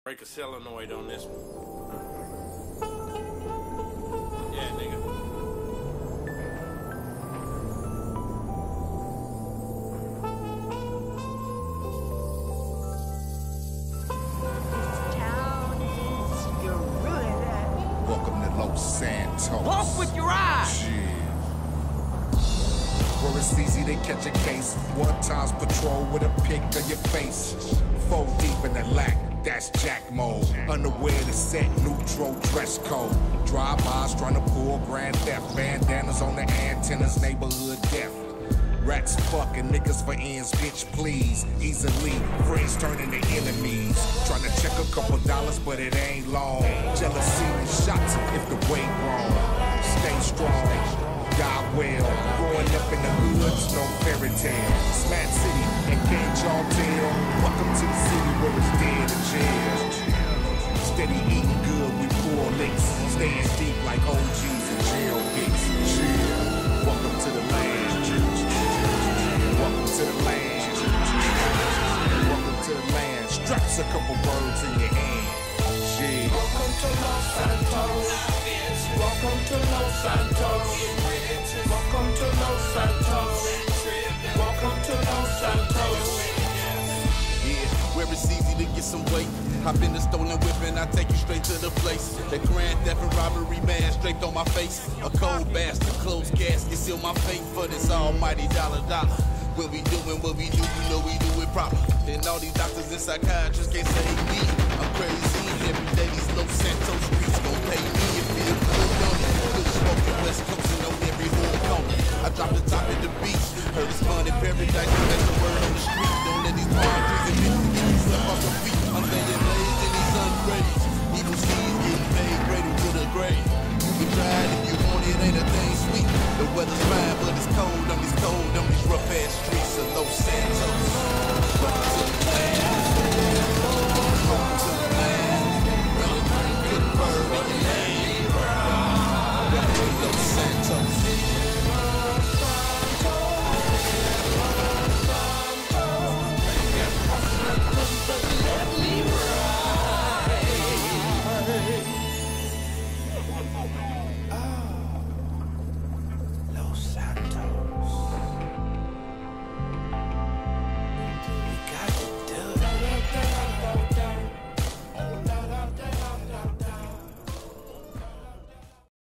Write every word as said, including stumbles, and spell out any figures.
Break a solenoid on this one. Yeah, nigga. Welcome to Los Santos. Walk with your eyes. Yeah. Where it's easy to catch a case. One times patrol with a pic of your face. Four deep in the lack, that's Jack mode. Underwear to set, neutral dress code. Drive-bys trying to pull grand theft. Bandanas on the antennas, neighborhood death. Rats fucking niggas for ends, bitch, please. Easily, friends turning to enemies. Trying to check a couple dollars, but it ain't long. Jealousy and shots if the way wrong. Stay strong, die well. Growing up in the hoods, no fairy tale. Smash City, and can't y'all tell? Welcome to the city where it's dead in jail. Steady eating good, we poor licks. Staying deep like O Gs and jail hicks. Chill. Welcome to the land. Welcome to the land. Welcome to the land. Straps a couple words in your hand. Yeah. Welcome to Los Santos. Welcome to Los Santos. Welcome to Los Santos. Welcome to Los Santos. Yeah, where it's easy to get some weight. Hop in the stolen whip and I take you straight to the place. The grand theft and robbery man straight on my face. A cold bastard, closed casket, seal my fate for this almighty dollar dollar. When we doing what we do, you know we do it proper. And all these doctors and psychiatrists can't save me.